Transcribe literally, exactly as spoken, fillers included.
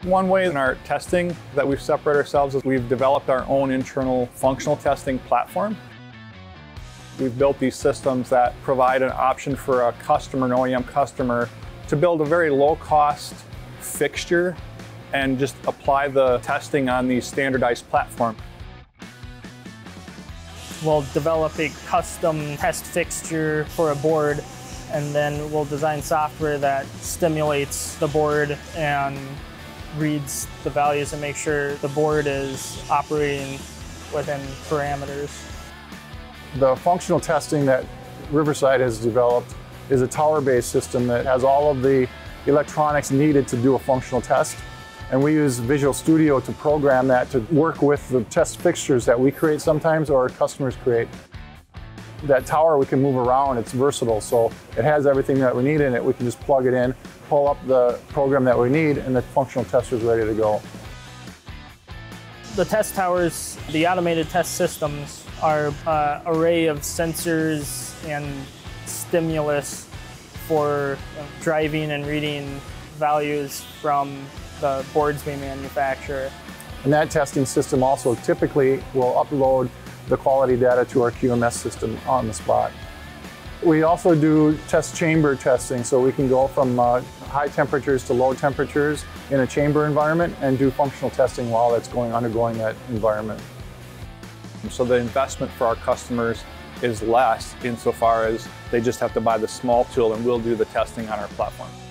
One way in our testing that we've separated ourselves is we've developed our own internal functional testing platform. We've built these systems that provide an option for a customer, an O E M customer, to build a very low-cost fixture and just apply the testing on the standardized platform. We'll develop a custom test fixture for a board, and then we'll design software that stimulates the board and reads the values and make sure the board is operating within parameters. The functional testing that RiverSide has developed is a tower-based system that has all of the electronics needed to do a functional test. And we use Visual Studio to program that to work with the test fixtures that we create sometimes or our customers create. That tower we can move around, it's versatile, so it has everything that we need in it. We can just plug it in, pull up the program that we need, and the functional tester is ready to go. The test towers, the automated test systems, are an array of sensors and stimulus for driving and reading values from the boards we manufacture. And that testing system also typically will upload the quality data to our Q M S system on the spot. We also do test chamber testing, so we can go from uh, high temperatures to low temperatures in a chamber environment and do functional testing while it's going undergoing that environment. So the investment for our customers is less insofar as they just have to buy the small tool and we'll do the testing on our platform.